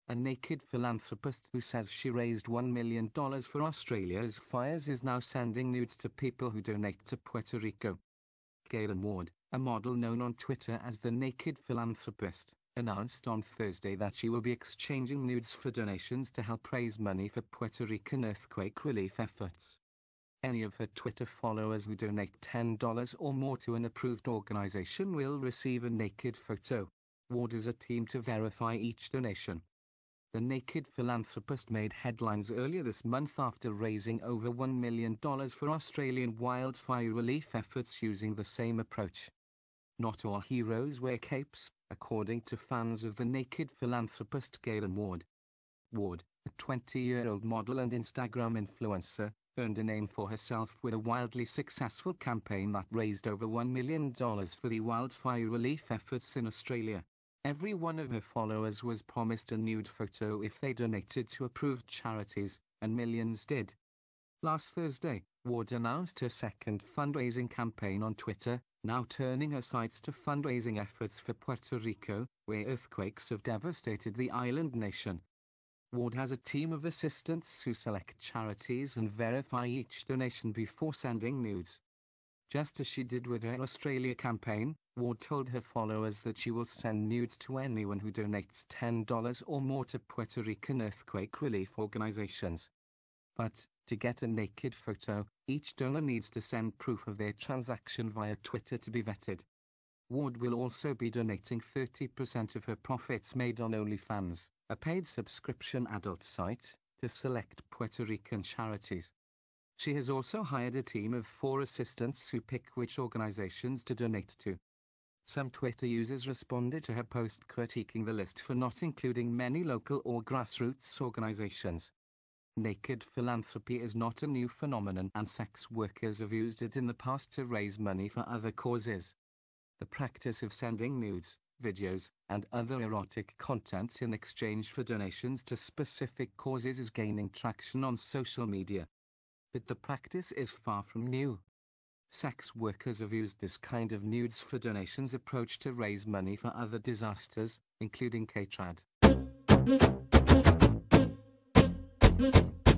A naked philanthropist who says she raised $1 million for Australia's fires is now sending nudes to people who donate to Puerto Rico. Kaylen Ward, a model known on Twitter as the Naked Philanthropist, announced on Thursday that she will be exchanging nudes for donations to help raise money for Puerto Rican earthquake relief efforts. Any of her Twitter followers who donate $10 or more to an approved organization will receive a naked photo. Ward is a team to verify each donation. The Naked Philanthropist made headlines earlier this month after raising over $1 million for Australian wildfire relief efforts using the same approach. Not all heroes wear capes, according to fans of the Naked Philanthropist Kaylen Ward. Ward, a 20-year-old model and Instagram influencer, earned a name for herself with a wildly successful campaign that raised over $1 million for the wildfire relief efforts in Australia. Every one of her followers was promised a nude photo if they donated to approved charities, and millions did. Last Thursday, Ward announced her second fundraising campaign on Twitter, now turning her sights to fundraising efforts for Puerto Rico, where earthquakes have devastated the island nation. Ward has a team of assistants who select charities and verify each donation before sending nudes. Just as she did with her Australia campaign, Ward told her followers that she will send nudes to anyone who donates $10 or more to Puerto Rican earthquake relief organizations. But, to get a naked photo, each donor needs to send proof of their transaction via Twitter to be vetted. Ward will also be donating 30% of her profits made on OnlyFans, a paid subscription adult site, to select Puerto Rican charities. She has also hired a team of 4 assistants who pick which organizations to donate to. Some Twitter users responded to her post critiquing the list for not including many local or grassroots organizations. Naked philanthropy is not a new phenomenon, and sex workers have used it in the past to raise money for other causes. The practice of sending nudes, videos, and other erotic content in exchange for donations to specific causes is gaining traction on social media. But the practice is far from new. Sex workers have used this kind of nudes for donations approach to raise money for other disasters, including K-Trad.